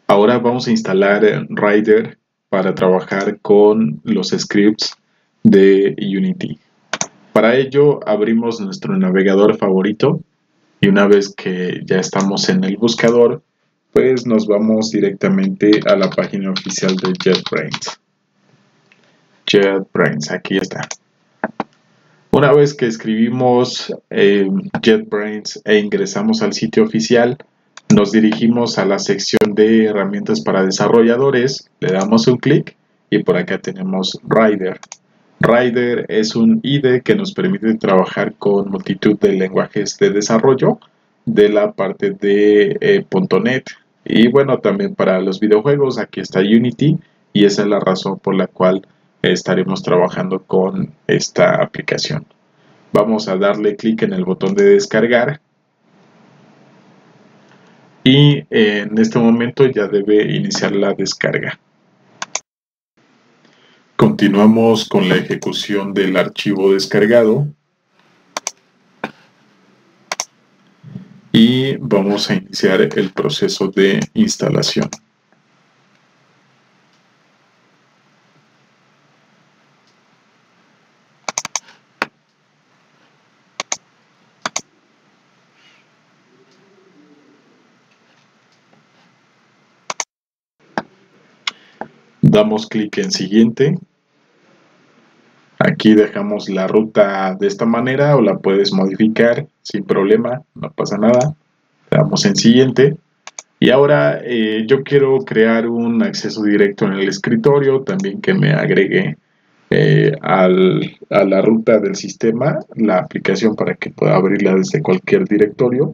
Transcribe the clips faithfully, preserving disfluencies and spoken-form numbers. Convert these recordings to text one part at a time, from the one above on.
Ahora vamos a instalar Rider para trabajar con los scripts de Unity. Para ello abrimos nuestro navegador favorito y una vez que ya estamos en el buscador, pues nos vamos directamente a la página oficial de JetBrains. JetBrains, aquí está. Una vez que escribimos eh, JetBrains e ingresamos al sitio oficial, nos dirigimos a la sección de herramientas para desarrolladores, le damos un clic y por acá tenemos Rider. Rider es un I D E que nos permite trabajar con multitud de lenguajes de desarrollo de la parte de eh, punto net. Y bueno, también para los videojuegos, aquí está Unity y esa es la razón por la cual estaremos trabajando con esta aplicación. Vamos a darle clic en el botón de descargar y en este momento ya debe iniciar la descarga. Continuamos con la ejecución del archivo descargado y vamos a iniciar el proceso de instalación. Damos clic en siguiente. Aquí dejamos la ruta de esta manera o la puedes modificar sin problema, no pasa nada. Le damos en siguiente. Y ahora eh, yo quiero crear un acceso directo en el escritorio, también que me agregue eh, al, a la ruta del sistema la aplicación para que pueda abrirla desde cualquier directorio.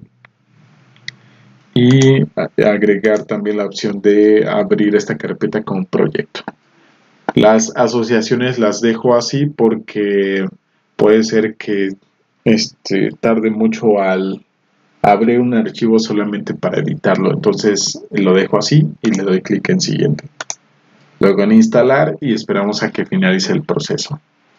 Y agregar también la opción de abrir esta carpeta con proyecto. Las asociaciones las dejo así porque puede ser que este, tarde mucho al abrir un archivo solamente para editarlo, entonces lo dejo así y le doy clic en siguiente. Luego en instalar y esperamos a que finalice el proceso.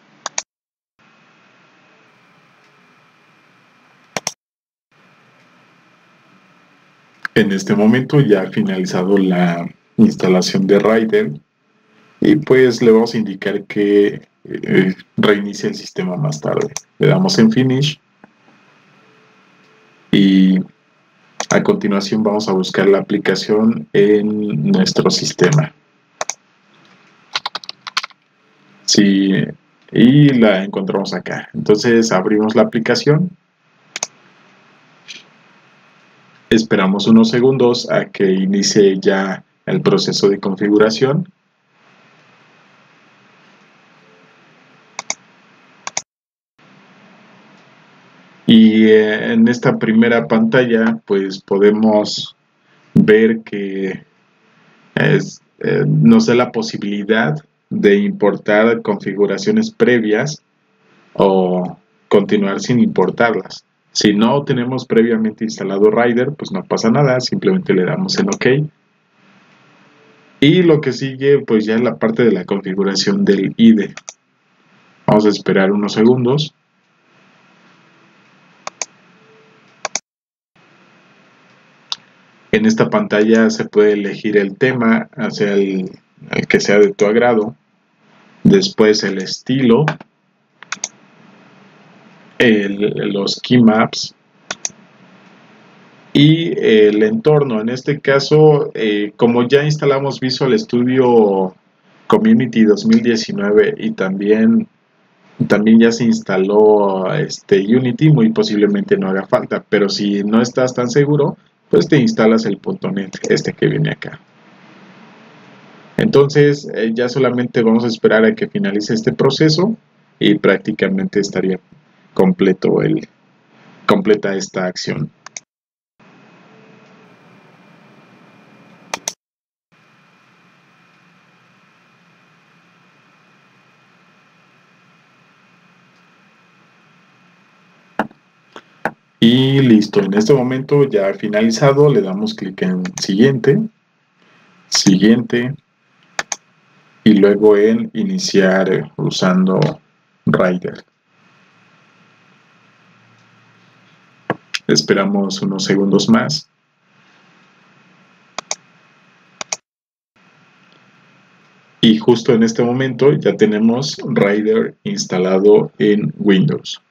En este momento ya ha finalizado la instalación de Rider y pues le vamos a indicar que eh, reinicie el sistema más tarde. Le damos en Finish y a continuación vamos a buscar la aplicación en nuestro sistema. Sí, y la encontramos acá. Entonces abrimos la aplicación. Esperamos unos segundos a que inicie ya el proceso de configuración. Y eh, en esta primera pantalla pues podemos ver que es, eh, nos da la posibilidad de importar configuraciones previas o continuar sin importarlas. Si no tenemos previamente instalado Rider, pues no pasa nada, simplemente le damos en OK. Y lo que sigue pues ya es la parte de la configuración del I D E. Vamos a esperar unos segundos. En esta pantalla se puede elegir el tema, hacia el, el que sea de tu agrado. Después el estilo, el, los keymaps y el entorno. En este caso, eh, como ya instalamos Visual Studio Community dos mil diecinueve y también, también ya se instaló este, Unity, muy posiblemente no haga falta, pero si no estás tan seguro, pues te instalas el punto net, este que viene acá. Entonces eh, ya solamente vamos a esperar a que finalice este proceso y prácticamente estaría completo el, completa esta acción. Y listo, en este momento ya ha finalizado, le damos clic en siguiente, siguiente y luego en iniciar usando Rider. Esperamos unos segundos más. y justo en este momento ya tenemos Rider instalado en Windows.